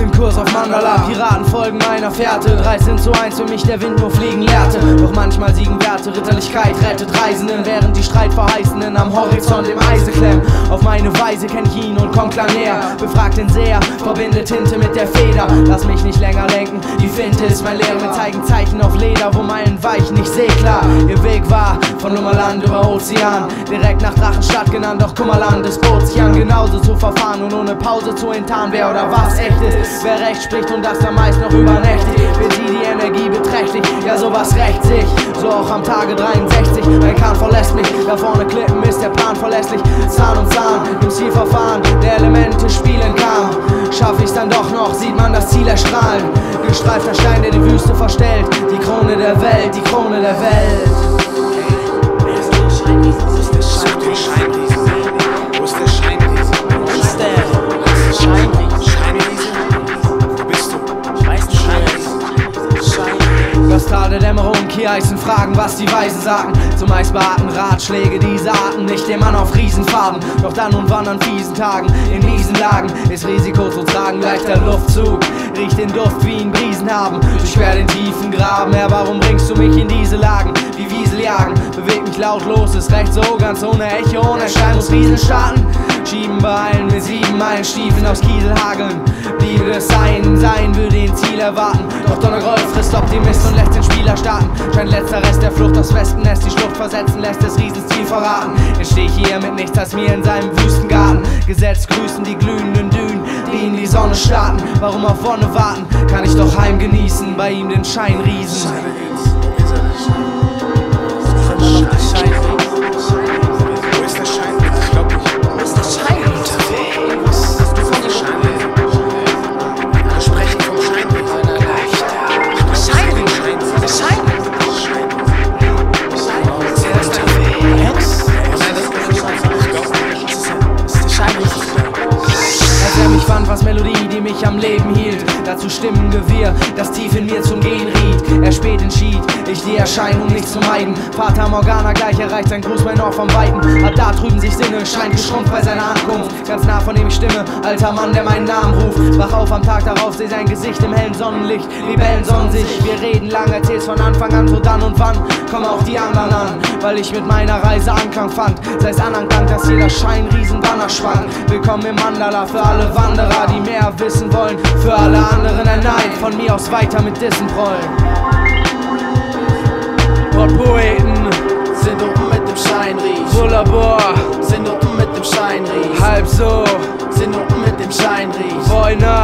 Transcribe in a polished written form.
Bin Kurs auf Mandala, Piraten folgen meiner Fährte. 13:1 für mich der Wind nur fliegen lehrte. Doch manchmal siegen Werte, Ritterlichkeit rettet Reisenden, während die Streitverheißenden am Horizont im Eise klemmen. Auf meine Weise kenn ich ihn und komm klar näher. Befragt den Seher, verbinde Tinte mit der Feder. Lass mich nicht länger lenken, die Finte ist mein Lehrer. Wir zeigen Zeichen auf Leder, wo Meilen weichen, ich seh klar. Ihr Weg war von Nummerland über Ozean, direkt nach Drachenstadt genannt, doch Kummerland ist bot sich an, genauso zu verfahren und ohne Pause zu enttarnen, wer oder was echt ist. Wer recht spricht und das dann meist noch übernächtig, wird sie die Energie beträchtlich, ja sowas rächt sich. So auch am Tage 63, mein Kahn verlässt mich, da vorne klippen ist der Plan verlässlich. Zahn um Zahn, im Zielverfahren, der Elemente spielen kam. Schaff ich's dann doch noch, sieht man das Ziel erstrahlen. Gestreifter Stein, der die Wüste verstellt, die Krone der Welt, die Krone der Welt. Das Tal der Dämmerung, hier heißen Fragen, was die Weisen sagen. Zumeist beaten Ratschläge dieser Arten nicht den Mann auf Riesenfaden. Doch dann und wann an fiesen Tagen, in miesen Lagen, ist Risiko zu tragen, leichter Luftzug. Riecht den Duft wie ihn Briesen haben, durchquer den tiefen Graben. Ja, warum bringst du mich in diese Lagen, wie Wiesel jagen? Bewegt mich lautlos, ist recht so, ganz ohne Echo, ohne Schein muss Riesen starten. Schieben, beeilen mit 7 Meilen Stiefeln aus Kiesel hageln. Bliebe es sein würde ihn Ziel erwarten. Doch Donnergroll frisst Optimist und lässt den Spieler starten. Scheint letzter Rest der Flucht aus Wespennest die Schlucht versetzen, lässt des Riesens Ziel verraten. Jetzt steh ich hier mit nichts als mir in seinem Wüstengarten. Gesetzt grüßen die glühenden Dünen, die in die Sonne starten. Warum auf Wonne warten, kann ich doch heim genießen, bei ihm den Scheinriesen. Was Melodie, die mich am Leben hielt, dazu Stimmengewirr, das tief in mir zum Gehen riet. Er spät entschied, ich die Erscheinung nicht zu meiden. Vater Morgana gleich erreicht sein Gruß mein Ohr vom Weiten. Hat da drüben sich Sinne, scheint geschrumpft bei seiner Ankunft. Ganz nah von ihm ich Stimme, alter Mann, der meinen Namen ruft. Wach auf am Tag darauf, seh sein Gesicht im hellen Sonnenlicht. Libellen sonnen sich, wir reden lang, erzähl's von Anfang an, so dann und wann kommen auch die anderen an, weil ich mit meiner Reise Anklang fand. Sei's anerkannt, dass jeder Scheinriesen Banner schwang. Willkommen im Mandala für alle Wanderer, die mehr wissen wollen. Für alle anderen ein Nein, von mir aus weiter mit Dissen prollen. Poeten sind unten mit dem Scheinriech. Bullabor sind unten mit dem Scheinriech. Halb so sind unten mit dem Scheinriech. Woina